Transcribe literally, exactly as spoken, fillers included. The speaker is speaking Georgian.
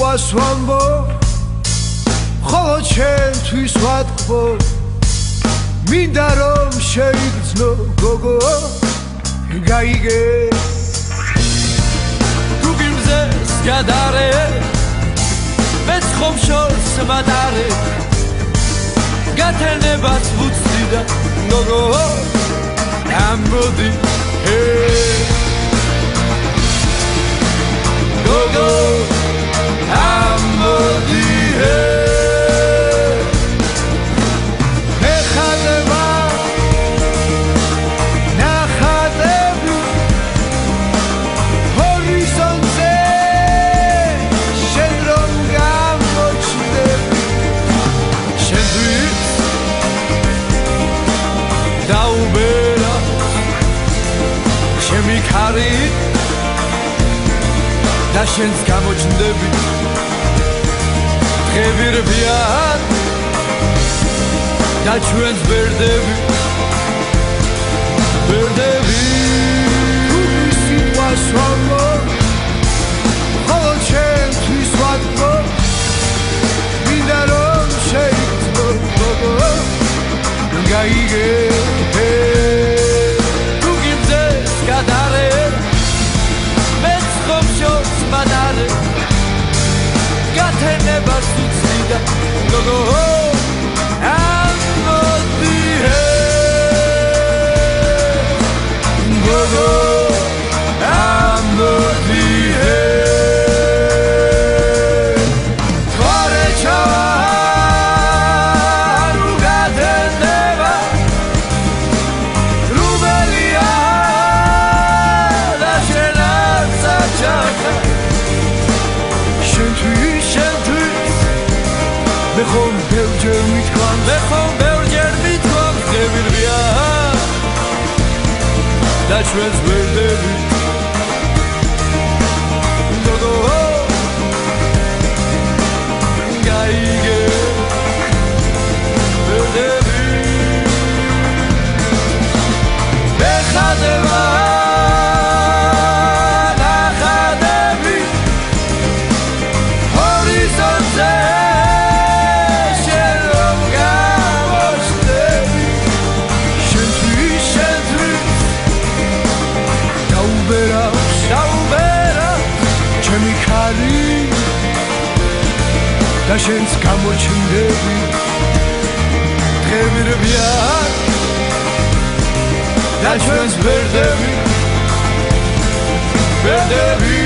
სიტყვას ვამბო ხოლო ჩემთვის ვატყბო მინდა რომ შეიგრძნო გოგო გაიგე თუ გიმზეს გადარე მეც ხომ შორს მატარე გათენებას ვუცდი და გოგო ამბოდი გოგო ამბოდი ეხადება ნახატები ჰორიზონტზე შენ რომ გამოჩნდები შენთვის დაუბერა ჩემი ქარი და შენს გამოჩნდები დღები რბიან და ჩვენს ბერდები ბერდები სიტყვას ვამბო ხოლო ჩემთვის ვატყბო მინდა რომ შეიგრძნო გოგო გაიგე თუ გიმზეს გადარე მეც ხომ შორს მატარე გათენებას ვუცდი და გოგო ამბოდი გოგო ამბოდი მე ხომ ბევრჯერ მithქვამ მე ხომ ბევრჯერ მithქვამ ხები რბიან და ჩვენს ბერდები გოგო გაიგე ბერდები ეხადება ნახატები ჰორიზონტზე ჩემი ქარი და შენს გამოჩნდები დღები რბიან და ჩვენს ბერდები ბერდები